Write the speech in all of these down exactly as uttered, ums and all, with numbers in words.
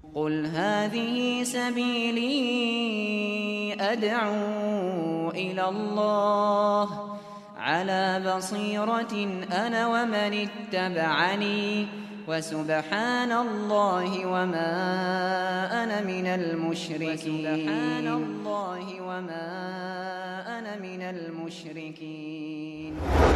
قل هذه سبيلي أدعو إلى الله على بصيرة أنا ومن اتبعني وسبحان الله وما أنا من المشركين سبحان الله وما أنا من المشركين.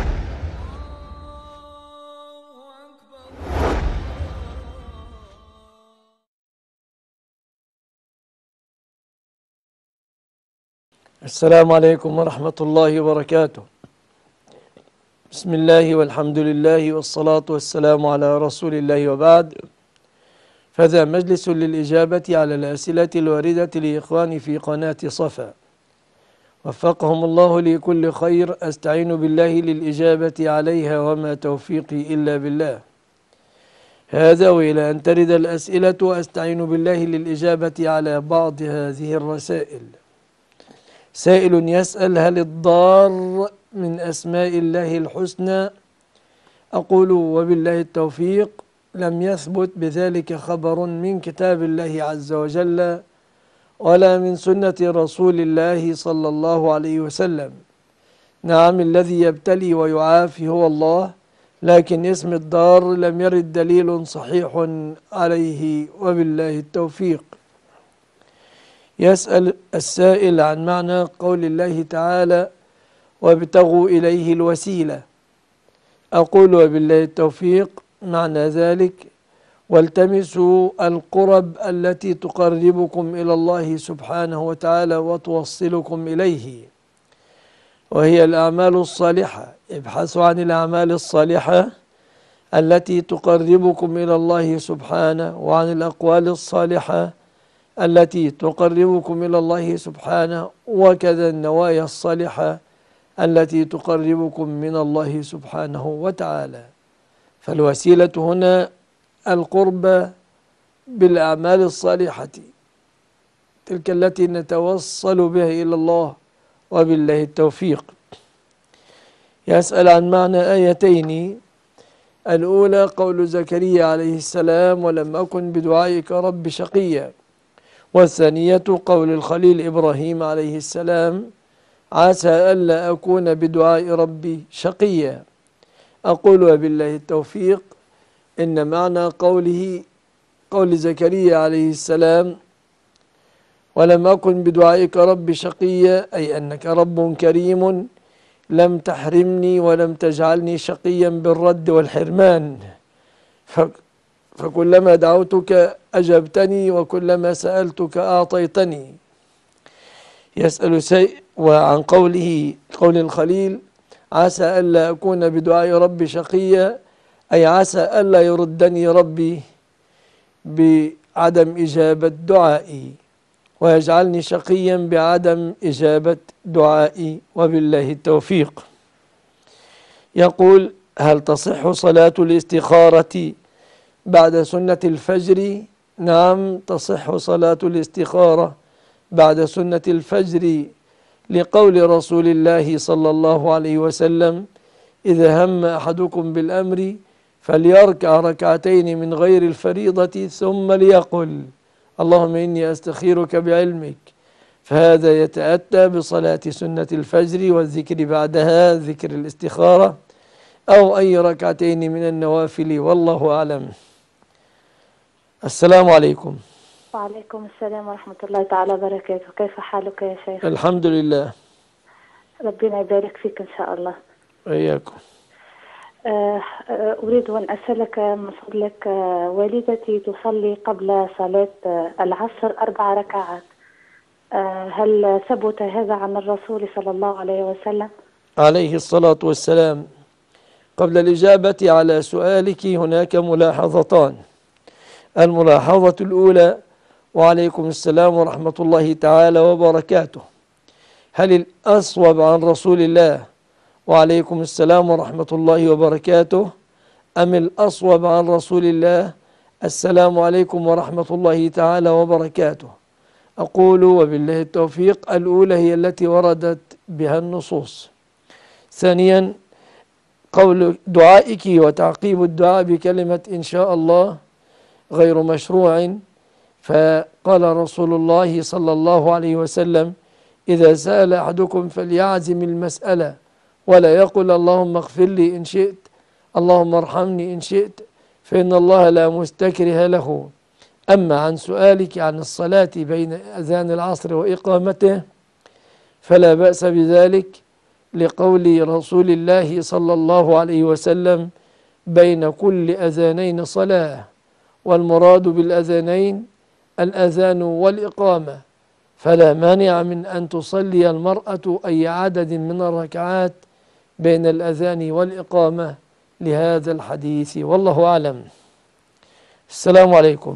السلام عليكم ورحمة الله وبركاته. بسم الله والحمد لله والصلاة والسلام على رسول الله، وبعد، فذا مجلس للإجابة على الأسئلة الواردة لإخواني في قناة صفا، وفقهم الله لكل خير. أستعين بالله للإجابة عليها وما توفيقي إلا بالله. هذا وإلى أن ترد الأسئلة أستعين بالله للإجابة على بعض هذه الرسائل. سائل يسأل: هل الضار من أسماء الله الحسنى؟ أقول وبالله التوفيق، لم يثبت بذلك خبر من كتاب الله عز وجل ولا من سنة رسول الله صلى الله عليه وسلم. نعم، الذي يبتلي ويعافي هو الله، لكن اسم الضار لم يرد دليل صحيح عليه وبالله التوفيق. يسأل السائل عن معنى قول الله تعالى: وابتغوا إليه الوسيلة. أقول وبالله التوفيق، معنى ذلك: والتمسوا القرب التي تقربكم إلى الله سبحانه وتعالى وتوصلكم إليه، وهي الأعمال الصالحة. ابحثوا عن الأعمال الصالحة التي تقربكم إلى الله سبحانه، وعن الأقوال الصالحة التي تقربكم إلى الله سبحانه، وكذا النوايا الصالحة التي تقربكم من الله سبحانه وتعالى. فالوسيلة هنا القرب بالأعمال الصالحة، تلك التي نتوصل بها إلى الله وبالله التوفيق. يسأل عن معنى آيتين: الأولى قول زكريا عليه السلام: ولم أكن بدعائك رب شقيا. والثانية قول الخليل إبراهيم عليه السلام: عسى ألا أكون بدعاء ربي شقيا. أقول وبالله التوفيق، إن معنى قوله قول زكريا عليه السلام: ولم أكن بدعائك رب شقيا، أي أنك رب كريم لم تحرمني ولم تجعلني شقيا بالرد والحرمان، فكلما دعوتك أجبتني وكلما سألتك أعطيتني. يسأل سيء وعن قوله قول الخليل: عسى ألا أكون بدعاء ربي شقيا، أي عسى ألا يردني ربي بعدم إجابة دعائي ويجعلني شقيا بعدم إجابة دعائي وبالله التوفيق. يقول: هل تصح صلاة الاستخارة بعد سنة الفجر؟ نعم، تصح صلاة الاستخارة بعد سنة الفجر، لقول رسول الله صلى الله عليه وسلم: إذا هم أحدكم بالأمر فليركع ركعتين من غير الفريضة ثم ليقل: اللهم إني أستخيرك بعلمك. فهذا يتأتى بصلاة سنة الفجر والذكر بعدها، ذكر الاستخارة، أو أي ركعتين من النوافل، والله أعلم. السلام عليكم. وعليكم السلام ورحمة الله تعالى وبركاته. كيف حالك يا شيخ؟ الحمد لله. ربنا يبارك فيك إن شاء الله. وإياكم. أريد أن أسألك من فضلك، والدتي تصلي قبل صلاة العصر أربع ركعات، هل ثبت هذا عن الرسول صلى الله عليه وسلم؟ عليه الصلاة والسلام. قبل الإجابة على سؤالك هناك ملاحظتان. الملاحظة الأولى: وعليكم السلام ورحمة الله تعالى وبركاته. هل الأصوب عن رسول الله وعليكم السلام ورحمة الله وبركاته، أم الأصوب عن رسول الله السلام عليكم ورحمة الله تعالى وبركاته؟ أقول وبالله التوفيق، الأولى هي التي وردت بها النصوص. ثانيا، قول دعائك وتعقيب الدعاء بكلمة إن شاء الله غير مشروع، فقال رسول الله صلى الله عليه وسلم: إذا سأل أحدكم فليعزم المسألة ولا يقل اللهم اغفر لي إن شئت، اللهم ارحمني إن شئت، فإن الله لا مستكره له. أما عن سؤالك عن الصلاة بين أذان العصر وإقامته فلا بأس بذلك، لقول رسول الله صلى الله عليه وسلم: بين كل أذانين صلاة، والمراد بالأذانين الأذان والإقامة، فلا مانع من أن تصلي المرأة أي عدد من الركعات بين الأذان والإقامة لهذا الحديث، والله أعلم. السلام عليكم.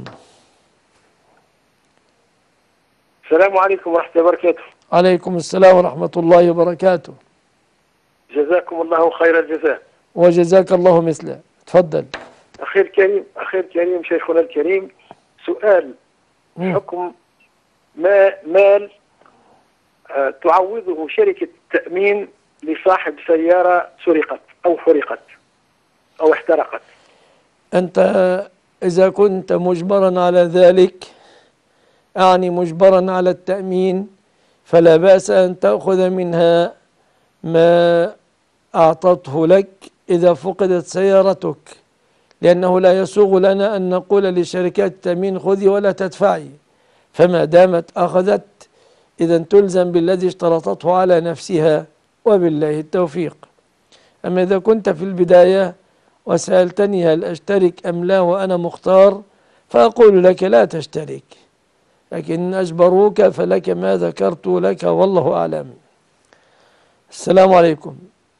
السلام عليكم ورحمة الله وبركاته. عليكم السلام ورحمة الله وبركاته. جزاكم الله خير الجزاء. وجزاك الله مثله. تفضل. أخي الكريم أخي الكريم شيخنا الكريم، سؤال مم. حكم ما مال آه تعوضه شركة تأمين لصاحب سيارة سرقت أو حرقت أو احترقت. أنت إذا كنت مجبرا على ذلك، أعني مجبرا على التأمين، فلا بأس أن تأخذ منها ما أعطته لك إذا فقدت سيارتك، لأنه لا يسوغ لنا أن نقول لشركات التأمين خذي ولا تدفعي، فما دامت أخذت إذا تلزم بالذي اشترطته على نفسها، وبالله التوفيق. أما إذا كنت في البداية وسألتني هل أشترك أم لا وأنا مختار، فأقول لك لا تشترك، لكن أجبروك فلك ما ذكرت لك، والله أعلم. السلام عليكم.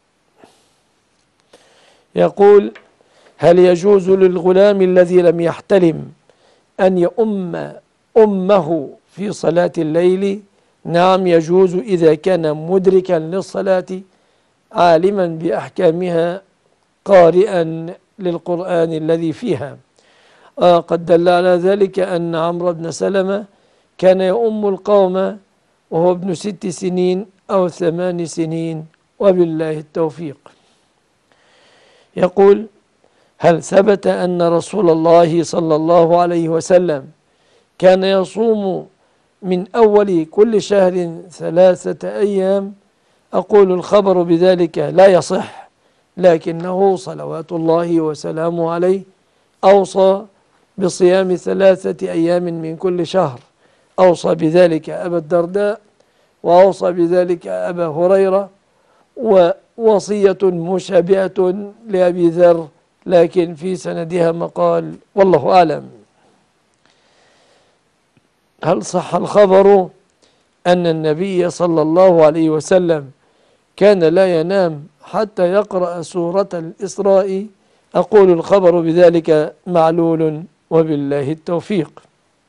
يقول: هل يجوز للغلام الذي لم يحتلم أن يؤم أمه في صلاة الليل؟ نعم يجوز إذا كان مدركا للصلاة عالما بأحكامها قارئا للقرآن الذي فيها. آه قد دل على ذلك أن عمرو بن سلمة كان يؤم القوم وهو ابن ست سنين أو ثمان سنين، وبالله التوفيق. يقول: هل ثبت أن رسول الله صلى الله عليه وسلم كان يصوم من أول كل شهر ثلاثة أيام؟ أقول الخبر بذلك لا يصح، لكنه صلوات الله وسلامه عليه أوصى بصيام ثلاثة أيام من كل شهر، أوصى بذلك أبا الدرداء، وأوصى بذلك أبا هريرة، ووصية مشابهة لأبي ذر، لكن في سندها مقال، والله أعلم. هل صح الخبر أن النبي صلى الله عليه وسلم كان لا ينام حتى يقرأ سورة الإسراء؟ أقول الخبر بذلك معلول، وبالله التوفيق.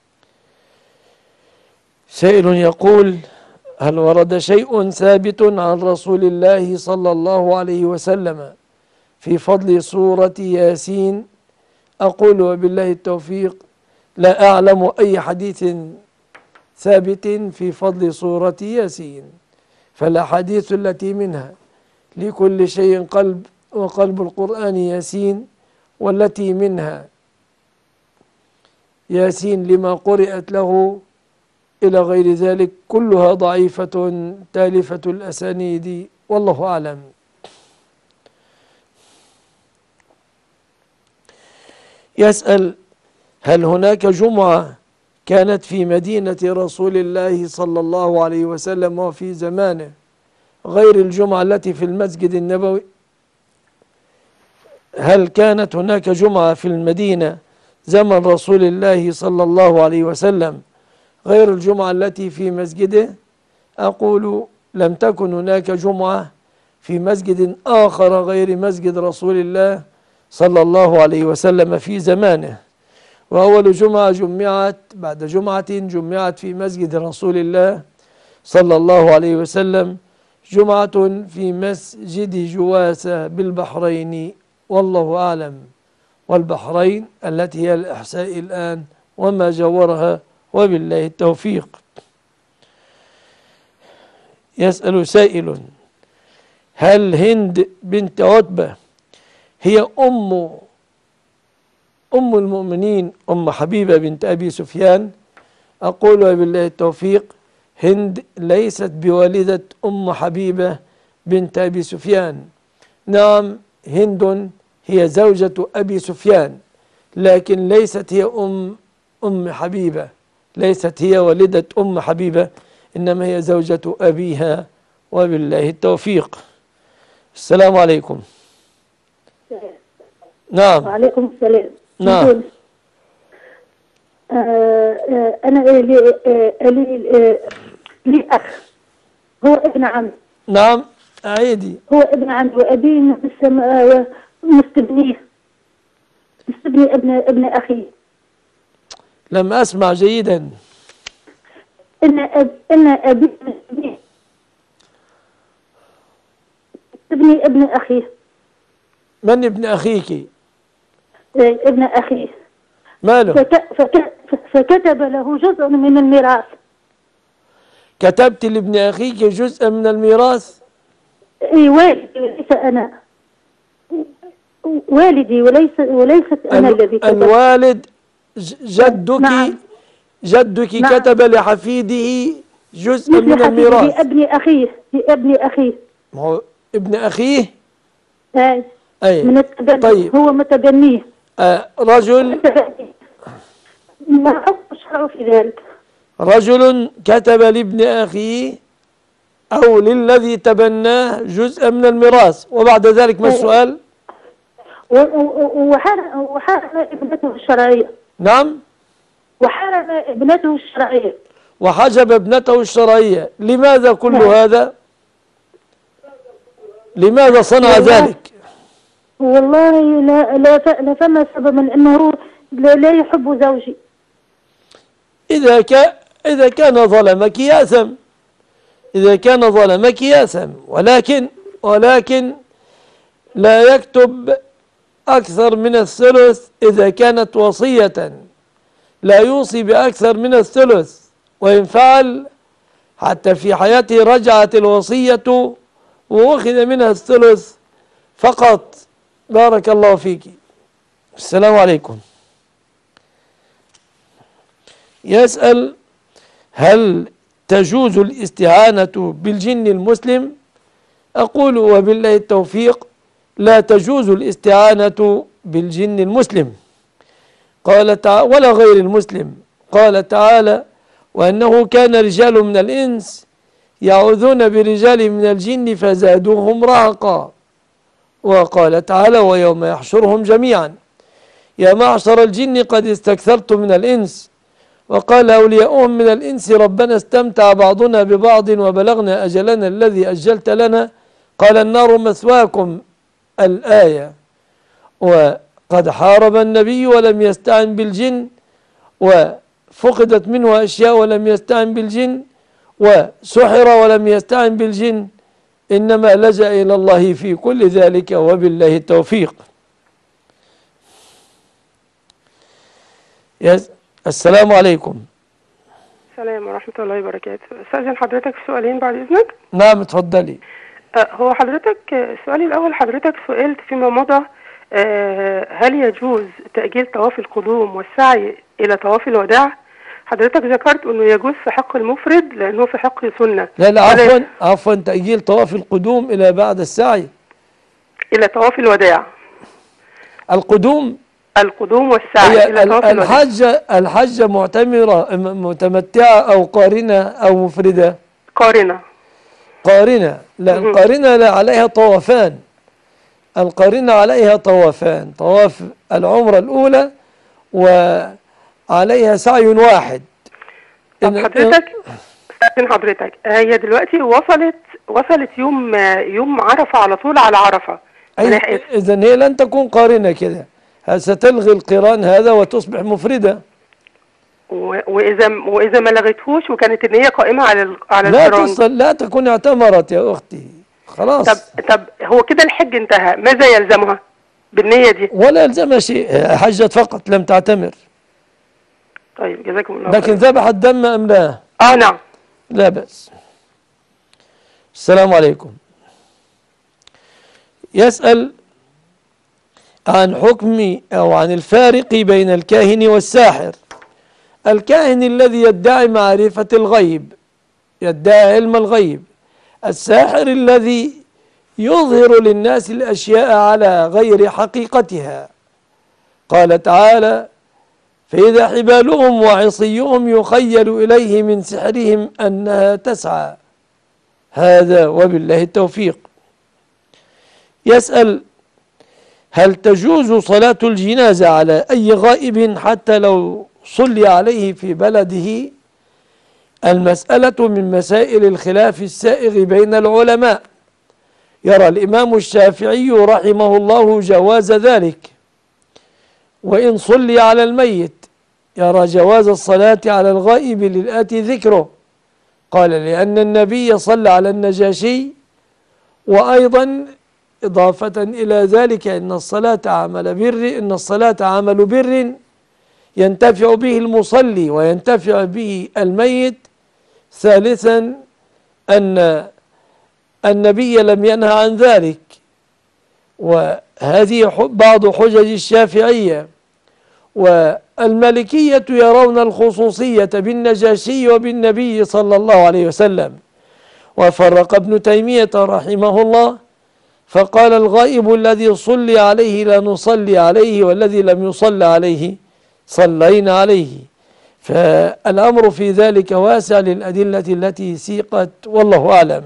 سائل يقول: هل ورد شيء ثابت عن رسول الله صلى الله عليه وسلم في فضل سورة ياسين؟ أقول وبالله التوفيق لا أعلم أي حديث ثابت في فضل سورة ياسين، فالأحاديث التي منها لكل شيء قلب وقلب القرآن ياسين، والتي منها ياسين لما قرأت له إلى غير ذلك كلها ضعيفة تالفة الأسانيد، والله أعلم. يسأل: هل هناك جمعة كانت في مدينة رسول الله صلى الله عليه وسلم وفي زمانه غير الجمعة التي في المسجد النبوي؟ هل كانت هناك جمعة في المدينة زمن رسول الله صلى الله عليه وسلم غير الجمعة التي في مسجده؟ أقول لم تكن هناك جمعة في مسجد آخر غير مسجد رسول الله صلى الله عليه وسلم في زمانه، وأول جمعة جمعت بعد جمعة جمعت في مسجد رسول الله صلى الله عليه وسلم جمعة في مسجد جواسة بالبحرين، والله أعلم. والبحرين التي هي الإحساء الآن وما جاورها، وبالله التوفيق. يسأل سائل: هل هند بنت عتبة هي أم أم المؤمنين أم حبيبة بنت أبي سفيان؟ أقول وبالله التوفيق: هند ليست بوالدة أم حبيبة بنت أبي سفيان. نعم، هند هي زوجة أبي سفيان، لكن ليست هي أم أم حبيبة، ليست هي والدة أم حبيبة، إنما هي زوجة أبيها. وبالله التوفيق. السلام عليكم. نعم. وعليكم السلام. نعم. آه آه أنا لي آه لي, لي أخ هو ابن عم. نعم، عيدي. هو ابن عم وأبيه مستبنيه، مستبني ابن ابن أخي. لم أسمع جيدا. إن أب إن أبي ابني ابن أخيه. من ابن أخيك؟ ابن أخيه. ماله؟ فك فك فكتب له جزء من الميراث. كتبت لابن أخيك جزءا من الميراث؟ اي والدي وليس أنا، والدي وليس وليست أنا الذي كتبت. الوالد جدك. نعم. جدك نعم. كتب لحفيده جزءا من الميراث. لابن أخيه، لابن أخيه. ما هو ابن أخيه؟ أي. أي. من التبني. طيب. هو متبنيه. آه رجل. ما حكم الشرع في ذلك؟ رجل كتب لابن أخيه أو للذي تبناه جزءا من الميراث، وبعد ذلك ما السؤال؟ وحرم وحرم ابنته الشرعية. نعم. وحرم ابنته الشرعية. وحجب ابنته الشرعية. لماذا كل نعم. هذا؟ لماذا صنع والله ذلك؟ والله لا لا لا فما سبب، من انه لا, لا يحب زوجي. إذا كان إذا كان ظلمك يأثم، إذا كان ظلمك يأثم، ولكن ولكن لا يكتب أكثر من الثلث إذا كانت وصية، لا يوصي بأكثر من الثلث، وإن فعل حتى في حياته رجعت الوصية وأخذ منها الثلث فقط. بارك الله فيك. السلام عليكم. يسأل: هل تجوز الاستعانة بالجن المسلم؟ أقول وبالله التوفيق: لا تجوز الاستعانة بالجن المسلم. قال تعالى: ولا غير المسلم. قال تعالى: وأنه كان رجال من الإنس يعوذون برجال من الجن فزادوهم رهقا. وقال تعالى: ويوم يحشرهم جميعا يا معشر الجن قد استكثرتم من الإنس. وقال أولياؤهم من الإنس ربنا استمتع بعضنا ببعض وبلغنا أجلنا الذي أجلت لنا قال النار مثواكم الآية. وقد حارب النبي ولم يستعن بالجن، وفقدت منه أشياء ولم يستعن بالجن، وسحر ولم يستعن بالجن، إنما لجأ إلى الله في كل ذلك. وبالله التوفيق. يس. السلام عليكم. السلام ورحمة الله وبركاته. استاذن حضرتك في سؤالين بعد إذنك. نعم اتفضلي. أه هو حضرتك سؤالي الأول، حضرتك سئلت فيما مضى أه هل يجوز تأجيل طواف القدوم والسعي إلى طواف الوداع؟ حضرتك ذكرت أنه يجوز في حق المفرد لأنه في حق سنة. لا لا عفوا عفوا تأجيل طواف القدوم إلى بعد السعي إلى طواف الوداع. القدوم القدوم والسعي إلى طواف الوداع. الحجة الحجة معتمرة متمتعة أو قارنة أو مفردة؟ قارنة. قارنة. لا القارنة لا عليها طوافان. القارنة عليها طوافان، طواف العمرة الأولى وعليها سعي واحد. طب حضرتك استاذن حضرتك هي دلوقتي وصلت وصلت يوم يوم عرفة على طول على عرفة. إذن هي لن تكون قارنة كده، ستلغي القران هذا وتصبح مفردة. وإذا وإذا ما لغتهوش وكانت النية قائمة على على لا القران تصل لا تكون اعتمرت يا أختي خلاص. طب طب هو كده الحج انتهى، ماذا يلزمها بالنية دي؟ ولا يلزمها شيء، حجت فقط لم تعتمر. طيب جزاكم الله لكن ذبحت دم أم لا؟ اه نعم. لا بأس. السلام عليكم. يسأل عن حكم أو عن الفارق بين الكاهن والساحر. الكاهن الذي يدعي معرفة الغيب، يدعي علم الغيب، الساحر الذي يظهر للناس الأشياء على غير حقيقتها. قال تعالى: فإذا حبالهم وعصيهم يخيل إليه من سحرهم أنها تسعى. هذا وبالله التوفيق. يسأل: هل تجوز صلاة الجنازة على أي غائب حتى لو صلي عليه في بلده؟ المسألة من مسائل الخلاف السائغ بين العلماء. يرى الإمام الشافعي رحمه الله جواز ذلك، وإن صلي على الميت يرى جواز الصلاة على الغائب للآتي ذكره. قال: لأن النبي صلى على النجاشي، وأيضا إضافة إلى ذلك أن الصلاة عمل بر إن الصلاة عمل بر ينتفع به المصلي وينتفع به الميت. ثالثا أن النبي لم ينهى عن ذلك، وهذه بعض حجج الشافعية. والمالكية يرون الخصوصية بالنجاشي وبالنبي صلى الله عليه وسلم. وفرق ابن تيمية رحمه الله فقال: الغائب الذي صلي عليه لا نصلي عليه، والذي لم يصلى عليه صلينا عليه. فالأمر في ذلك واسع للأدلة التي سيقت، والله أعلم.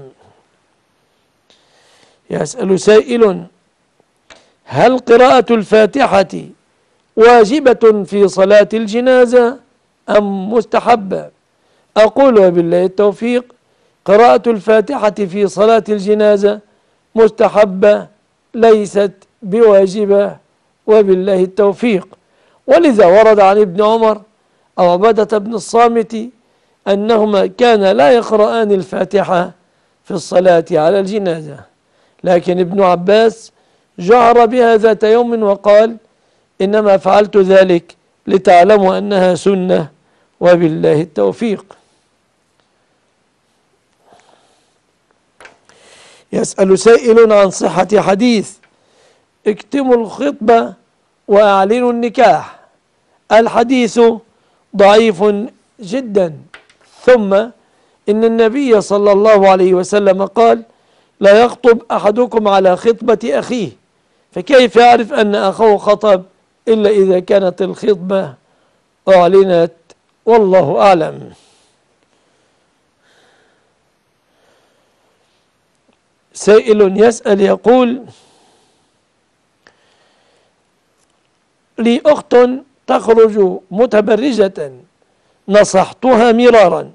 يسأل سائل: هل قراءة الفاتحة واجبة في صلاة الجنازة أم مستحبة؟ أقول وبالله التوفيق: قراءة الفاتحة في صلاة الجنازة مستحبة ليست بواجبة، وبالله التوفيق. ولذا ورد عن ابن عمر أو عبادة بن الصامت أنهما كان لا يقرآن الفاتحة في الصلاة على الجنازة، لكن ابن عباس جهر بها ذات يوم وقال: إنما فعلت ذلك لتعلموا أنها سنة، وبالله التوفيق. يسأل سائل عن صحة حديث: اكتموا الخطبة وأعلنوا النكاح. الحديث ضعيف جدا، ثم إن النبي صلى الله عليه وسلم قال: لا يخطب أحدكم على خطبة أخيه، فكيف يعرف أن أخوه خطب إلا إذا كانت الخطبة أعلنت، والله أعلم. سائل يسأل يقول: لي أخت تخرج متبرجة، نصحتها مرارا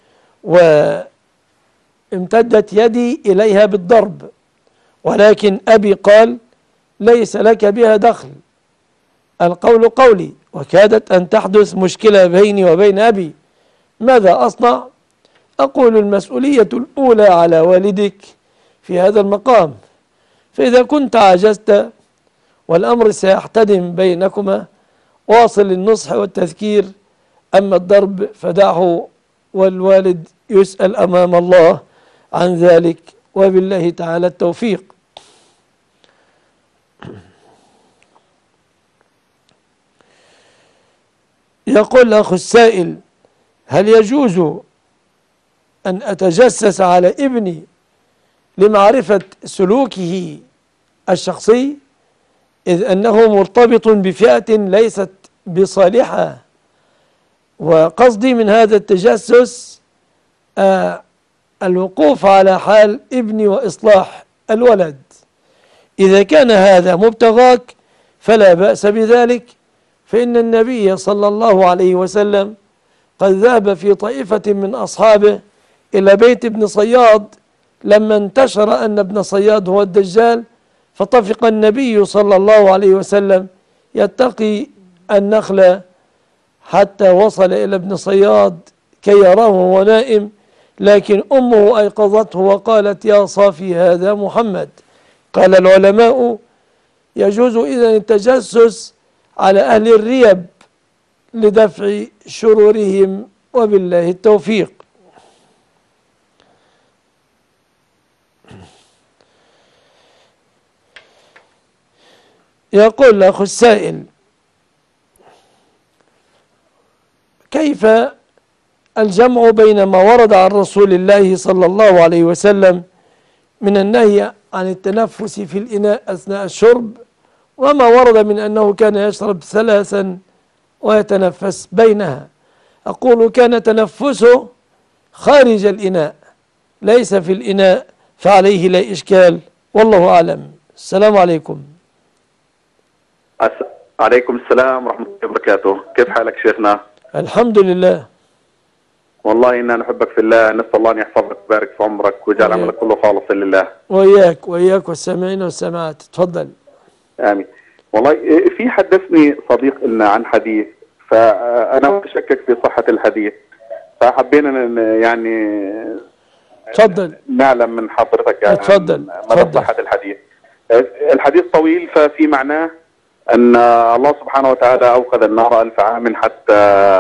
وامتدت يدي إليها بالضرب، ولكن أبي قال: ليس لك بها دخل، القول قولي، وكادت أن تحدث مشكلة بيني وبين أبي، ماذا أصنع؟ أقول: المسؤولية الأولى على والدك في هذا المقام، فإذا كنت عجزت والأمر سيحتدم بينكما واصل النصح والتذكير، أما الضرب فدعه، والوالد يسأل أمام الله عن ذلك، وبالله تعالى التوفيق. يقول أخو السائل: هل يجوز أن أتجسس على ابني لمعرفة سلوكه الشخصي، إذ أنه مرتبط بفئة ليست بصالحة؟ وقصدي من هذا التجسس آه الوقوف على حال ابني وإصلاح الولد. إذا كان هذا مبتغاك فلا بأس بذلك، فإن النبي صلى الله عليه وسلم قد ذهب في طائفة من أصحابه إلى بيت ابن صياد لما انتشر أن ابن صياد هو الدجال، فطفق النبي صلى الله عليه وسلم يتقي النخل حتى وصل إلى ابن صياد كي يراه وهو نائم، لكن أمه أيقظته وقالت: يا صافي هذا محمد. قال العلماء: يجوز إذن التجسس على أهل الريب لدفع شرورهم، وبالله التوفيق. يقول أخو السائل: كيف الجمع بين ما ورد عن رسول الله صلى الله عليه وسلم من النهي عن التنفس في الإناء أثناء الشرب، وما ورد من أنه كان يشرب ثلاثا ويتنفس بينها؟ أقول كان تنفسه خارج الإناء ليس في الإناء، فعليه لا إشكال، والله أعلم. السلام عليكم. عليكم السلام ورحمة الله وبركاته. كيف حالك شيخنا؟ الحمد لله. والله إنا نحبك في الله، نسأل الله أن يحفظك ويبارك في عمرك ويجعل عملك كله خالصا لله. وإياك وإياك والسامعين والسامعات. تفضل. آمين. والله في حدثني صديق لنا عن حديث، فأنا متشكك في صحة الحديث، فحبينا يعني تفضل نعلم من حضرتك يعني تفضل مدى صحة الحديث. الحديث طويل، ففي معناه أن الله سبحانه وتعالى أوقد النار ألف عام حتى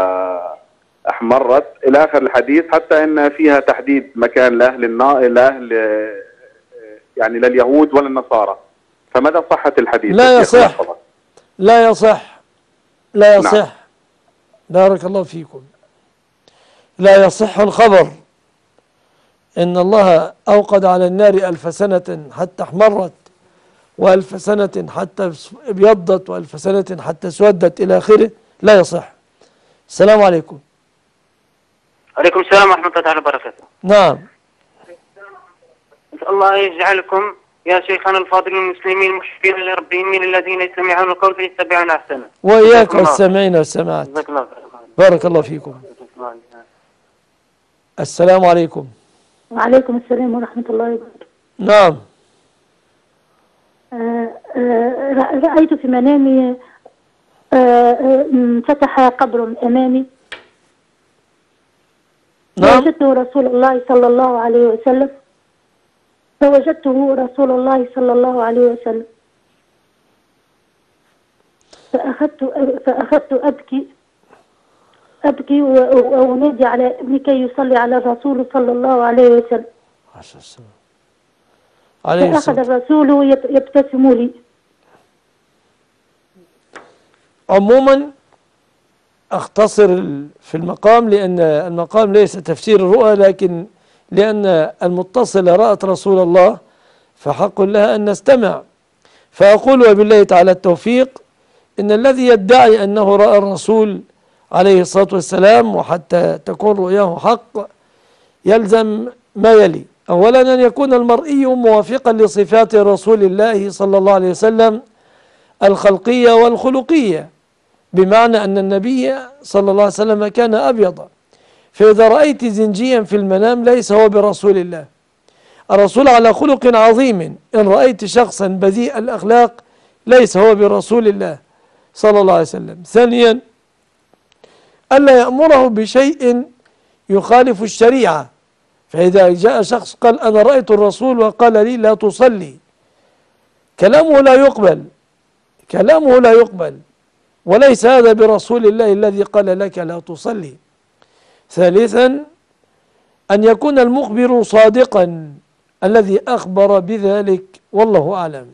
أحمرت إلى آخر الحديث، حتى أن فيها تحديد مكان لأهل النار، لأهل يعني لليهود وللنصارى. فمدى صحة الحديث؟ لا يصح لا يصح لا يصح نعم. بارك الله فيكم. لا يصح الخبر إن الله أوقد على النار ألف سنة حتى احمرت، وألف سنة حتى ابيضت، وألف سنة حتى اسودت، إلى آخره. لا يصح. السلام عليكم. عليكم السلام ورحمة الله وبركاته. نعم. نسأل الله يجعلكم يا شيخنا الفاضل المسلمين المحبين لربهم الذين يستمعون القول فيتبعون أحسنه. وإياك والسامعين والسامعات. بارك الله فيكم. السلام عليكم. وعليكم السلام ورحمة الله وبركاته. نعم. آه آه رأيت في منامي آه فتح قبر أمامي. نعم. فوجدته رسول الله صلى الله عليه وسلم فوجدته رسول الله صلى الله عليه وسلم فأخذت فأخذت أبكي أبكي وأنادي على ابني كي يصلي على الرسول صلى الله عليه وسلم. فأخذ الرسول يبتسم لي. عموما أختصر في المقام، لأن المقام ليس تفسير الرؤى، لكن لأن المتصلة رأت رسول الله فحق لها أن نستمع. فأقول وبالله تعالى التوفيق، إن الذي يدعي أنه رأى الرسول عليه الصلاة والسلام وحتى تكون رؤياه حق يلزم ما يلي: أولا أن يكون المرئي موافقا لصفات رسول الله صلى الله عليه وسلم الخلقية والخلقية، بمعنى أن النبي صلى الله عليه وسلم كان أبيض. فإذا رأيت زنجيا في المنام ليس هو برسول الله. الرسول على خلق عظيم. إن رأيت شخصا بذيء الأخلاق ليس هو برسول الله صلى الله عليه وسلم. ثانيا ألا يأمره بشيء يخالف الشريعة. فإذا جاء شخص قال أنا رأيت الرسول وقال لي لا تصلي، كلامه لا يقبل، كلامه لا يقبل، وليس هذا برسول الله الذي قال لك لا تصلي. ثالثا أن يكون المخبر صادقا الذي أخبر بذلك، والله أعلم.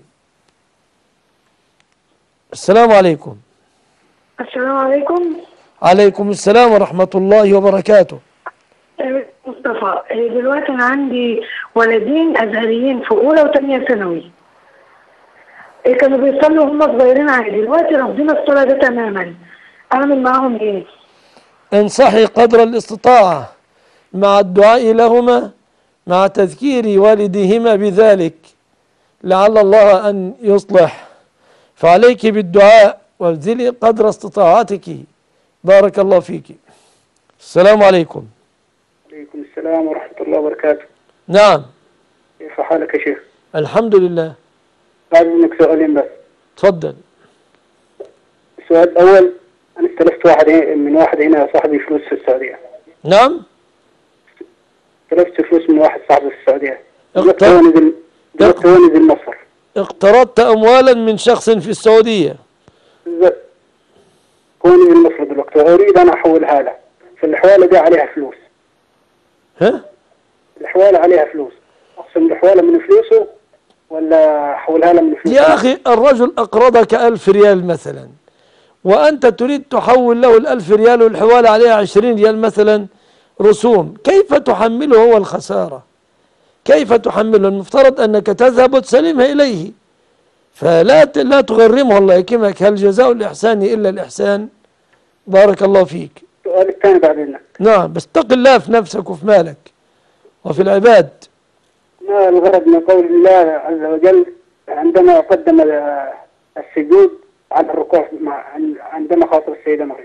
السلام عليكم. السلام عليكم. عليكم السلام ورحمة الله وبركاته. مصطفى، دلوقتي أنا عندي ولدين أزهريين في أولى وثانية ثانوي، كانوا بيصلوا هم صغيرين عادي، دلوقتي رافضين الصلاة ده تماما، أعمل معاهم إيه؟ انصحي قدر الاستطاعة مع الدعاء لهما، مع تذكير والديهما بذلك لعل الله أن يصلح. فعليك بالدعاء وابذلي قدر استطاعتك. بارك الله فيك. السلام عليكم. عليكم السلام ورحمة الله وبركاته. نعم. كيف حالك يا شيخ؟ الحمد لله. بعد منك سؤالين بس. تفضل. السؤال الأول، أنا استلفت واحد من واحد هنا صاحبي فلوس في السعودية. نعم. استلفت فلوس من واحد صاحبي في السعودية. اقترضت نزل مصر. اقترضت أموالا من شخص في السعودية. بالضبط. كوني من مصر دلوقتي أريد أن أحولها له، فالحوالة دي عليها فلوس. ها؟ الحوالة عليها فلوس، أقسم الحوالة من فلوسه ولا أحولها له من فلوسه؟ يا أخي الرجل أقرضك ألف ريال مثلا، وأنت تريد تحول له الألف ريال والحوالة عليها عشرين ريال مثلا رسوم، كيف تحمله هو الخسارة؟ كيف تحمله؟ المفترض أنك تذهب وتسلمها إليه، فلا لا تغرمه. الله يكرمك، هل جزاء الإحسان إلا الإحسان؟ بارك الله فيك. السؤال الثاني بعدين. نعم، بس اتق الله في نفسك وفي مالك وفي العباد. ما الغرض من قول الله عز وجل عندما قدم السجود على الركوع عندما خاطب السيدة مريم؟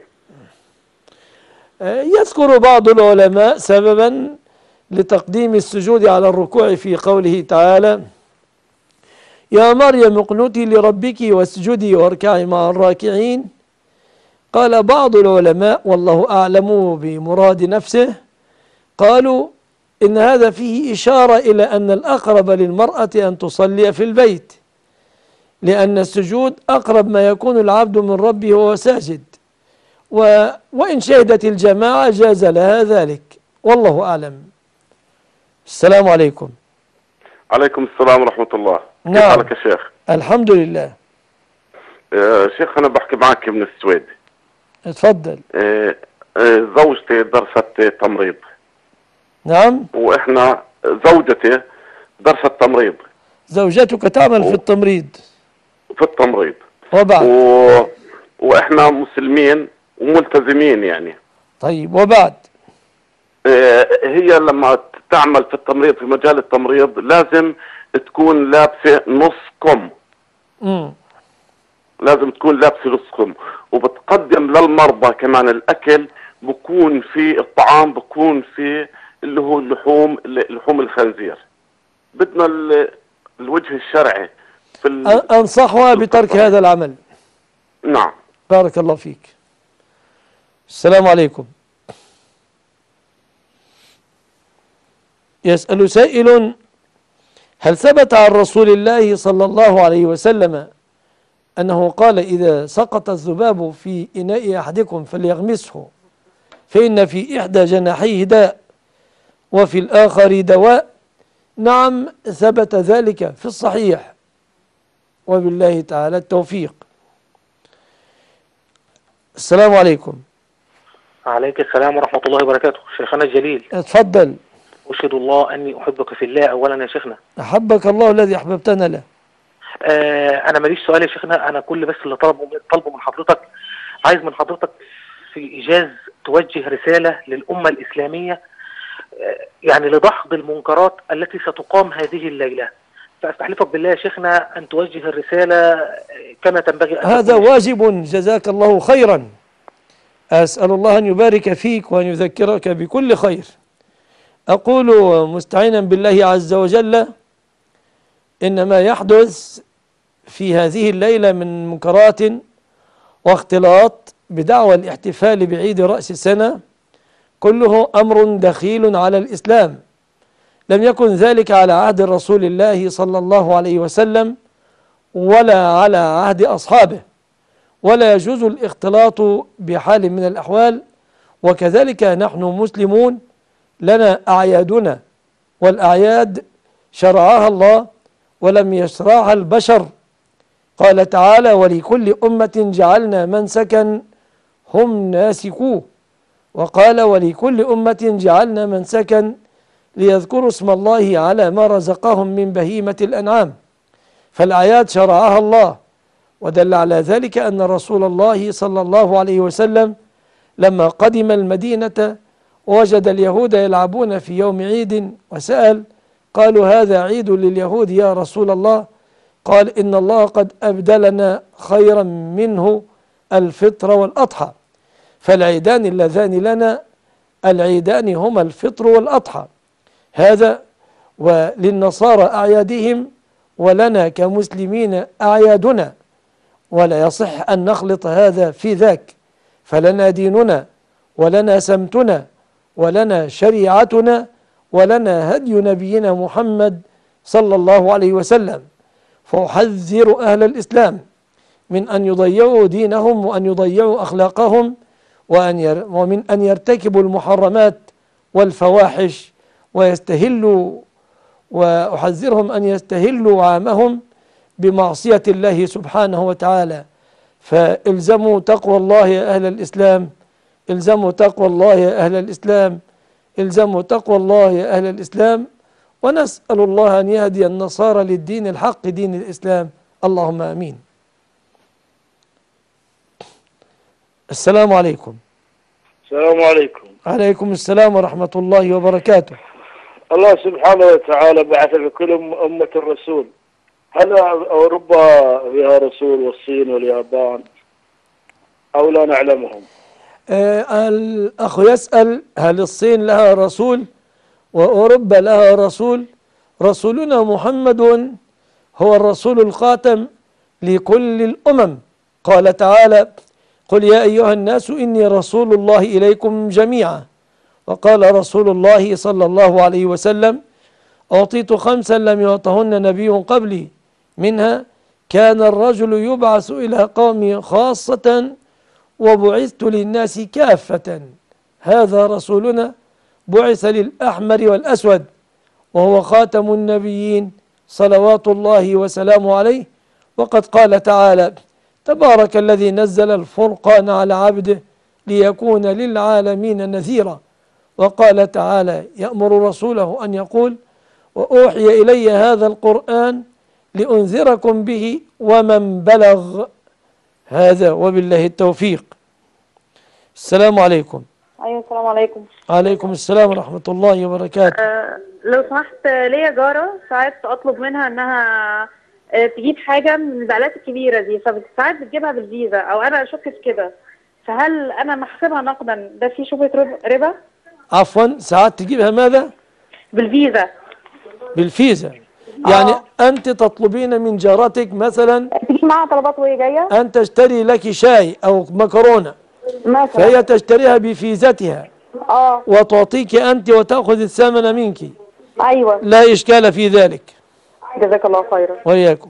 يذكر بعض العلماء سببا لتقديم السجود على الركوع في قوله تعالى: يا مريم اقنتي لربك واسجدي واركعي مع الراكعين. قال بعض العلماء والله أعلم بمراد نفسه، قالوا إن هذا فيه إشارة إلى أن الأقرب للمرأة أن تصلي في البيت، لأن السجود أقرب ما يكون العبد من ربه وهو ساجد، و وإن شهدت الجماعة جاز لها ذلك، والله أعلم. السلام عليكم. عليكم السلام ورحمة الله. نعم. كيف حالك يا شيخ؟ الحمد لله. آه شيخ أنا بحكي معك من السويد. اتفضل. آه آه زوجتي درست تمريض. نعم. وإحنا زوجتي درست تمريض. زوجتك تعمل و... في التمريض. في التمريض. وبعد. و... وإحنا مسلمين وملتزمين يعني. طيب وبعد. آه هي لما تعمل في التمريض في مجال التمريض لازم تكون لابسة نص كم. امم لازم تكون لابسة نص كم، وبتقدم للمرضى كمان الأكل بكون في الطعام بكون في اللي هو اللحوم لحوم الخنزير. بدنا الوجه الشرعي في ال... أنصحها بترك هذا العمل. نعم. بارك الله فيك. السلام عليكم. يسأل سائل: هل ثبت عن رسول الله صلى الله عليه وسلم أنه قال إذا سقط الذباب في إناء أحدكم فليغمسه فإن في إحدى جناحيه داء وفي الآخر دواء؟ نعم، ثبت ذلك في الصحيح، وبالله تعالى التوفيق. السلام عليكم. عليك السلام ورحمة الله وبركاته. شيخنا الجليل، اتفضل. أشهد الله أني أحبك في الله أولا يا شيخنا. أحبك الله الذي أحببتنا له. آه أنا ماليش سؤال يا شيخنا، أنا كل بس اللي طلبه طلبه من حضرتك، عايز من حضرتك في إيجاز توجه رسالة للأمة الإسلامية، آه يعني لدحض المنكرات التي ستقام هذه الليلة، فأستحلفك بالله يا شيخنا أن توجه الرسالة كما تنبغي أن هذا واجب، جزاك الله خيرا. أسأل الله أن يبارك فيك وأن يذكرك بكل خير. أقول مستعينا بالله عز وجل إن ما يحدث في هذه الليلة من منكرات واختلاط بدعوى الاحتفال بعيد رأس السنة كله أمر دخيل على الإسلام، لم يكن ذلك على عهد رسول الله صلى الله عليه وسلم ولا على عهد أصحابه، ولا يجوز الاختلاط بحال من الأحوال. وكذلك نحن مسلمون لنا أعيادنا، والأعياد شرعها الله ولم يشرعها البشر. قال تعالى: ولكل أمة جعلنا منسكا هم ناسكوه. وقال: ولكل أمة جعلنا منسكا ليذكروا اسم الله على ما رزقهم من بهيمة الأنعام. فالأعياد شرعها الله، ودل على ذلك أن رسول الله صلى الله عليه وسلم لما قدم المدينة وجد اليهود يلعبون في يوم عيد وسأل، قالوا: هذا عيد لليهود يا رسول الله. قال: إن الله قد أبدلنا خيرا منه الفطر والأضحى. فالعيدان اللذان لنا العيدان هما الفطر والأضحى، هذا وللنصارى أعيادهم ولنا كمسلمين أعيادنا، ولا يصح أن نخلط هذا في ذاك، فلنا ديننا ولنا سمتنا ولنا شريعتنا ولنا هدي نبينا محمد صلى الله عليه وسلم. فأحذر أهل الإسلام من أن يضيعوا دينهم وأن يضيعوا أخلاقهم وأن ير ومن أن يرتكبوا المحرمات والفواحش ويستهلوا، وأحذرهم أن يستهلوا عامهم بمعصية الله سبحانه وتعالى. فالزموا تقوى الله يا أهل الإسلام، الزموا تقوى الله يا أهل الإسلام، الزموا تقوى الله يا أهل الإسلام. ونسأل الله أن يهدي النصارى للدين الحق دين الإسلام، اللهم آمين. السلام عليكم. السلام عليكم. عليكم السلام ورحمة الله وبركاته. الله سبحانه وتعالى بعث لكل أمة الرسول، هل أوروبا فيها رسول والصين واليابان أو لا نعلمهم؟ آه الأخ يسأل هل الصين لها رسول وأوروبا لها رسول؟ رسولنا محمد هو الرسول الخاتم لكل الأمم. قال تعالى: قل يا أيها الناس إني رسول الله إليكم جميعا. وقال رسول الله صلى الله عليه وسلم: أعطيت خمسا لم يعطهن نبي قبلي، منها كان الرجل يبعث إلى قومه خاصة وبعثت للناس كافة. هذا رسولنا بعث للأحمر والأسود، وهو خاتم النبيين صلوات الله وسلامه عليه. وقد قال تعالى: تبارك الذي نزل الفرقان على عبده ليكون للعالمين نذيرا. وقال تعالى يأمر رسوله أن يقول: وأوحي إلي هذا القرآن لأنذركم به ومن بلغ. هذا وبالله التوفيق. السلام عليكم. ايوه السلام عليكم. عليكم السلام ورحمة الله وبركاته. أه لو سمحت، ليا جارة ساعات أطلب منها إنها أه تجيب حاجة من البعلات الكبيرة دي، فساعات بتجيبها بالفيزا أو أنا أشك في كده، فهل أنا محسبها نقدا ده في شبهة ربا؟ عفوا، ساعات تجيبها ماذا؟ بالفيزا. بالفيزا يعني أوه. أنت تطلبين من جارتك مثلا تجيب معها طلبات وهي جاية أن تشتري لك شاي أو مكرونة مثلا، فهي تشتريها بفيزتها اه وتعطيك أنت وتأخذ الثمن منك. أيوة، لا إشكال في ذلك. جزاك الله خيرا. وإياكم.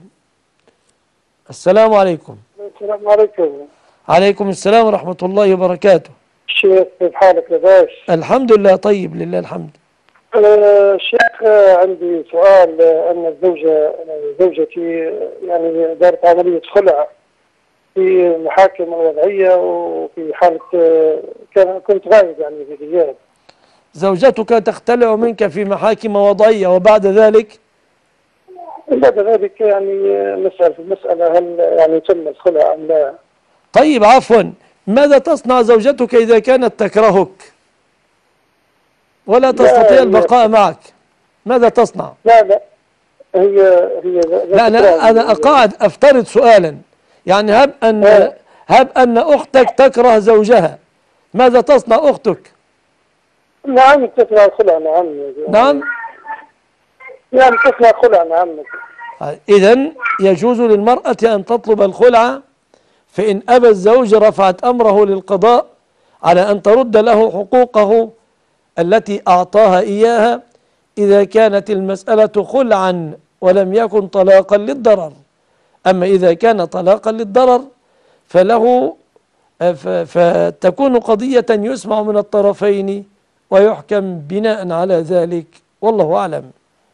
السلام عليكم. السلام عليكم. عليكم السلام ورحمة الله وبركاته. شيخ كيف حالك يا باش؟ الحمد لله طيب، لله الحمد. أه شيخ، عندي سؤال. أن الزوجة زوجتي يعني دارت عملية خلع في محاكم الوضعية، وفي حالة كان كنت غايب يعني في غياب. زوجتك تختلع منك في محاكم وضعية وبعد ذلك؟ بعد ذلك يعني نسأل في المسألة هل يعني تم الخلع أم لا؟ طيب عفوا، ماذا تصنع زوجتك إذا كانت تكرهك ولا تستطيع البقاء معك؟ ماذا تصنع؟ لا لا هي هي لا لا أنا أقعد أفترض سؤالا، يعني هب أن هب أن أختك تكره زوجها، ماذا تصنع أختك؟ نعم تكره الخلع. نعم نعم يعني تكره الخلع. نعم. إذن يجوز للمرأة أن تطلب الخلع، فإن أبى الزوج رفعت أمره للقضاء على أن ترد له حقوقه التي أعطاها إياها، إذا كانت المسألة خلعا ولم يكن طلاقا للضرر. أما إذا كان طلاقا للضرر فله فتكون قضية يسمع من الطرفين ويحكم بناء على ذلك، والله أعلم.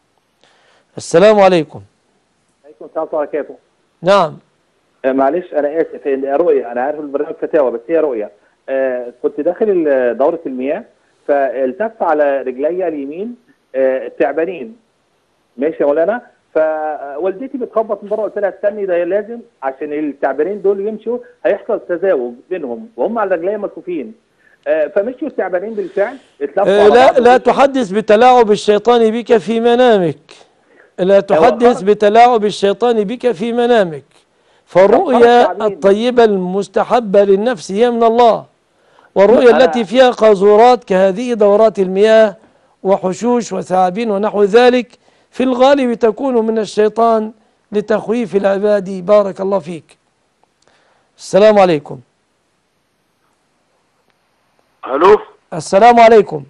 السلام عليكم. عليكم السلام ورحمة الله وبركاته. نعم. آه معلش أنا آسف، رؤية، أنا عارف البرنامج فتاوى بس هي رؤية. آه كنت داخل دورة المياه فالتف على رجلي اليمين آه التعبانين. ماشي يا مولانا، فوالدتي بتخبط من بره، قلت لها استني ده لازم عشان التعبانين دول يمشوا هيحصل تزاوج بينهم وهم على رجلي مكفوفين. آه فمشوا التعبانين بالفعل اتلفوا آه لا لا تحدث بتلاعب الشيطان بك في منامك، لا تحدث بتلاعب الشيطان بك في منامك، فالرؤيا الطيبة المستحبة للنفس هي من الله، والرؤيا التي فيها قاذورات كهذه دورات المياه وحشوش وثعابين ونحو ذلك في الغالب تكون من الشيطان لتخويف العباد. بارك الله فيك. السلام عليكم. الو. السلام عليكم.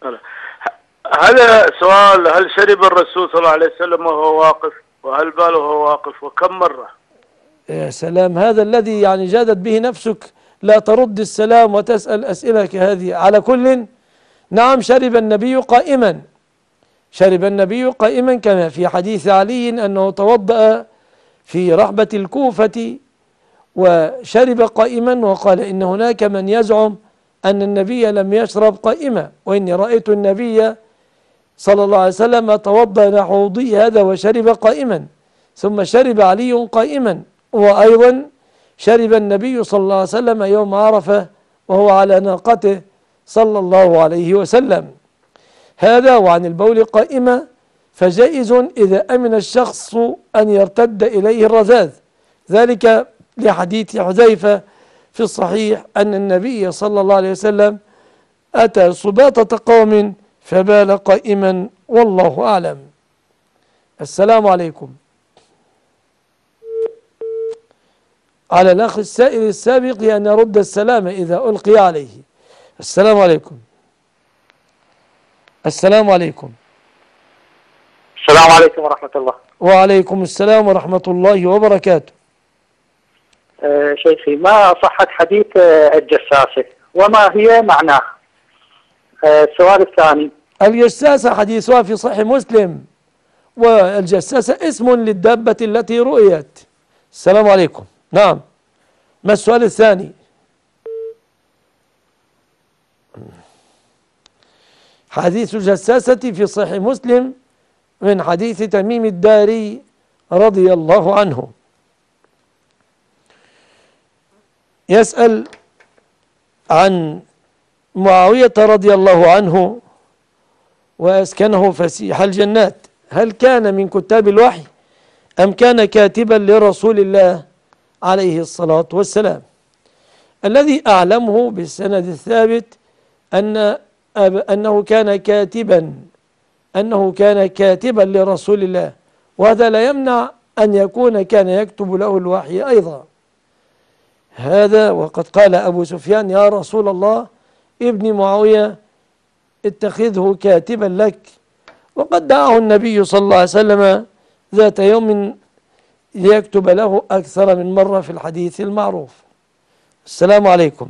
هذا سؤال: هل شرب الرسول صلى الله عليه وسلم وهو واقف؟ وهل بال وهو واقف؟ وكم مرة؟ يا سلام، هذا الذي يعني جادت به نفسك، لا ترد السلام وتسأل أسئلة كهذه. على كل، نعم شرب النبي قائما، شرب النبي قائما كما في حديث علي أنه توضأ في رحبة الكوفة وشرب قائما، وقال إن هناك من يزعم أن النبي لم يشرب قائما، وإني رأيت النبي صلى الله عليه وسلم توضأ نحو وضوء هذا وشرب قائما، ثم شرب علي قائما، وأيضا شرب النبي صلى الله عليه وسلم يوم عرفة وهو على ناقته صلى الله عليه وسلم. هذا وعن البول قائمة، فجائز إذا أمن الشخص أن يرتد إليه الرذاذ، ذلك لحديث حذيفة في الصحيح أن النبي صلى الله عليه وسلم أتى سباطة قوم فبال قائما، والله أعلم. السلام عليكم. على الأخ السائل السابق أن يرد السلام إذا ألقي عليه. السلام عليكم. السلام عليكم. السلام عليكم ورحمة الله. وعليكم السلام ورحمة الله وبركاته. آه شيخي، ما صحة حديث آه الجساسة وما هي معناه؟ آه السؤال الثاني، الجساسة حديثها في صحيح مسلم، والجساسة اسم للدابة التي رؤيت. السلام عليكم. نعم، ما السؤال الثاني؟ حديث الجساسة في صحيح مسلم من حديث تميم الداري رضي الله عنه. يسأل عن معاوية رضي الله عنه وأسكنه فسيح الجنات، هل كان من كتاب الوحي أم كان كاتبا لرسول الله عليه الصلاة والسلام؟ الذي أعلمه بالسند الثابت أن أنه كان كاتبا أنه كان كاتبا لرسول الله، وهذا لا يمنع أن يكون كان يكتب له الوحي أيضا. هذا وقد قال أبو سفيان يا رسول الله ابن معاوية اتخذه كاتبا لك، وقد دعاه النبي صلى الله عليه وسلم ذات يوم ليكتب له أكثر من مرة في الحديث المعروف. السلام عليكم.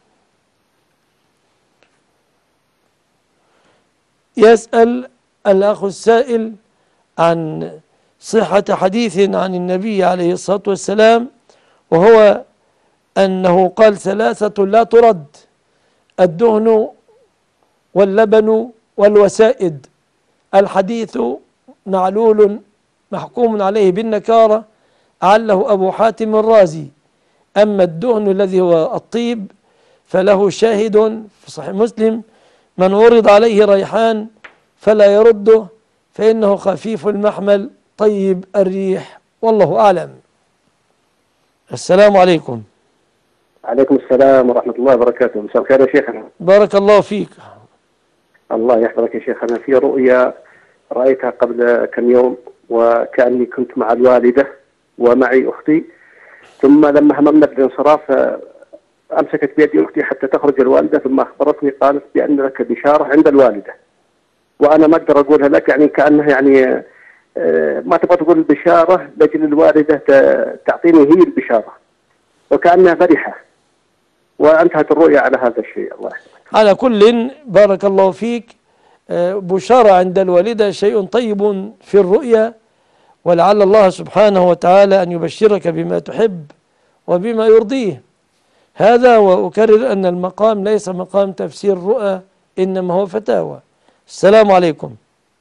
يسأل الأخ السائل عن صحة حديث عن النبي عليه الصلاة والسلام، وهو أنه قال ثلاثة لا ترد: الدهن واللبن والوسائد. الحديث معلول محكوم عليه بالنكارة، عله أبو حاتم الرازي. أما الدهن الذي هو الطيب فله شاهد في صحيح مسلم: من عرض عليه ريحان فلا يرده فإنه خفيف المحمل طيب الريح، والله أعلم. السلام عليكم. عليكم السلام ورحمة الله وبركاته. مساء الخير يا شيخنا. بارك الله فيك. الله يحفظك يا شيخنا. في رؤيا رأيتها قبل كم يوم، وكأني كنت مع الوالدة ومعي أختي، ثم لما هممنا بالانصراف أمسكت بيدي أختي حتى تخرج الوالدة، ثم أخبرتني قالت بأن لك بشارة عند الوالدة، وأنا ما أقدر أقولها لك، يعني كأنها يعني ما تبغى تقول البشارة لأجل الوالدة تعطيني هي البشارة، وكأنها فرحة، وانتهت الرؤيا على هذا الشيء. الله يحفظك. على كل بارك الله فيك. بشارة عند الوالدة شيء طيب في الرؤيا، ولعل الله سبحانه وتعالى أن يبشرك بما تحب وبما يرضيه. هذا وأكرر أن المقام ليس مقام تفسير الرؤى، إنما هو فتاوى. السلام عليكم.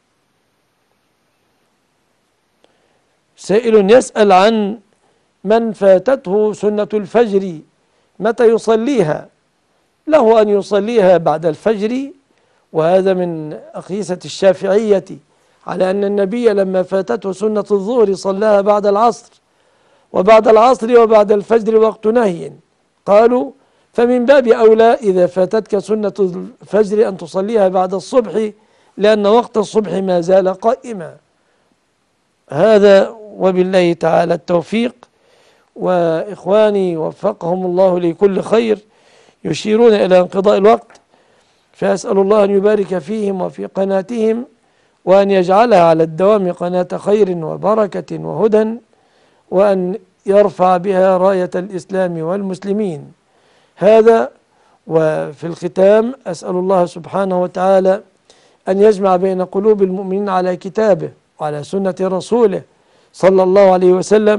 سائل يسأل عن من فاتته سنة الفجر متى يصليها؟ له أن يصليها بعد الفجر، وهذا من أقيسة الشافعية على أن النبي لما فاتته سنة الظهر صلاها بعد العصر، وبعد العصر وبعد الفجر وقت نهي. قالوا فمن باب أولى إذا فاتتك سنة الفجر أن تصليها بعد الصبح، لأن وقت الصبح ما زال قائما. هذا وبالله تعالى التوفيق. وإخواني وفقهم الله لكل خير يشيرون إلى انقضاء الوقت، فأسأل الله أن يبارك فيهم وفي قناتهم، وأن يجعلها على الدوام قناة خير وبركة وهدى، وأن يرفع بها راية الإسلام والمسلمين. هذا وفي الختام أسأل الله سبحانه وتعالى أن يجمع بين قلوب المؤمنين على كتابه وعلى سنة رسوله صلى الله عليه وسلم،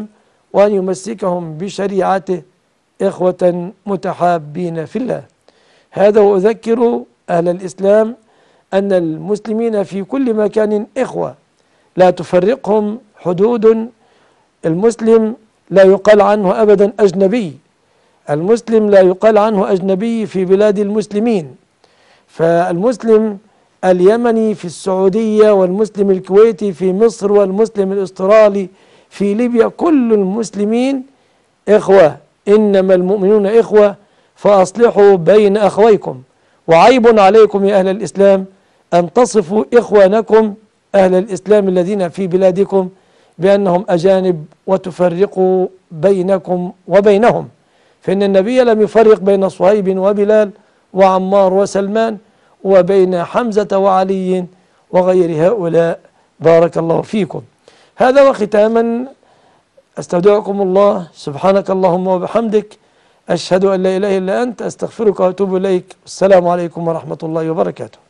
وأن يمسكهم بشريعته إخوة متحابين في الله. هذا وأذكر أهل الإسلام أن المسلمين في كل مكان إخوة، لا تفرقهم حدود. المسلم لا يقال عنه أبدا أجنبي، المسلم لا يقال عنه أجنبي في بلاد المسلمين. فالمسلم اليمني في السعودية، والمسلم الكويتي في مصر، والمسلم الأسترالي في ليبيا، كل المسلمين إخوة، إنما المؤمنون إخوة فأصلحوا بين أخويكم. وعيب عليكم يا أهل الإسلام أن تصفوا إخوانكم أهل الإسلام الذين في بلادكم بأنهم أجانب وتفرقوا بينكم وبينهم، فإن النبي لم يفرق بين صهيب وبلال وعمار وسلمان وبين حمزة وعلي وغير هؤلاء. بارك الله فيكم. هذا وختاما أستودعكم الله، سبحانك اللهم وبحمدك، أشهد أن لا إله إلا أنت، أستغفرك وأتوب إليك. السلام عليكم ورحمة الله وبركاته.